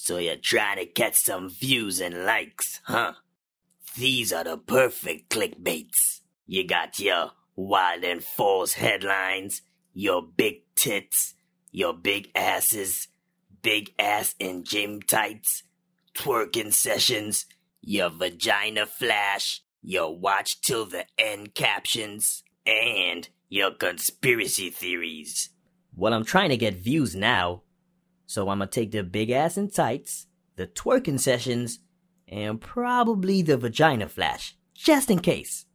So you're trying to catch some views and likes, huh? These are the perfect clickbaits. You got your wild and false headlines, your big tits, your big asses, big ass in gym tights, twerking sessions, your vagina flash, your watch till the end captions, and your conspiracy theories. Well, I'm trying to get views now, so I'm gonna take the big ass in tights, the twerking sessions, and probably the vagina flash, just in case.